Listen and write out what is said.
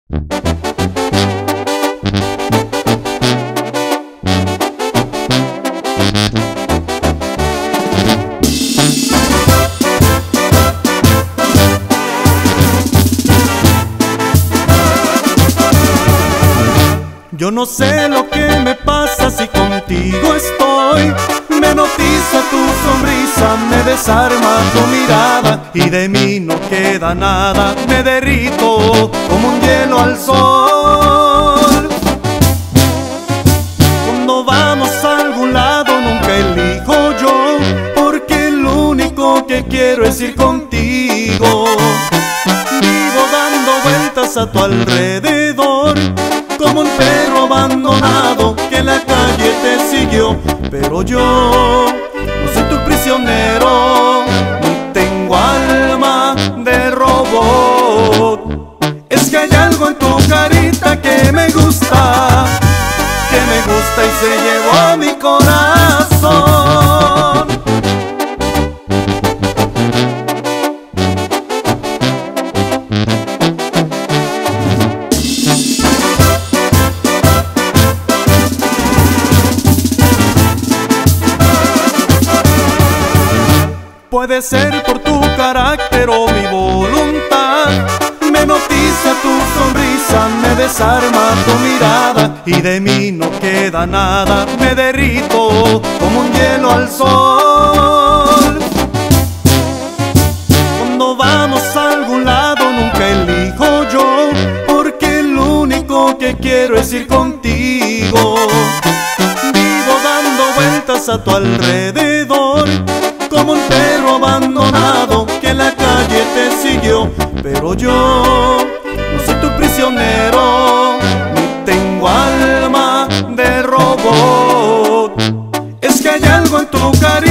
Yo no sé lo que me pasa si contigo estoy. Me hipnotiza tu sonrisa, me desarma tu mirada y de mí no queda nada. Me derrito como un hielo al sol. Cuando vamos a algún lado nunca elijo yo, porque lo único que quiero es ir contigo. Vivo dando vueltas a tu alrededor, como un perro abandonado que en la calle te siguió. Pero yo no soy tu prisionero, ni tengo alma de robot. Es que hay algo en tu carita que me gusta y se llevó mi corazón. Puede ser por tu carácter o mi voluntad, me hipnotiza tu sonrisa, me desarma tu mirada y de mí no queda nada. Me derrito como un hielo al sol. Cuando vamos a algún lado nunca elijo yo, porque lo único que quiero es ir contigo. Vivo dando vueltas a tu alrededor, como un perro abandonado que en la calle te siguió. Pero yo no soy tu prisionero, ni tengo alma de robot. Es que hay algo en tu cariño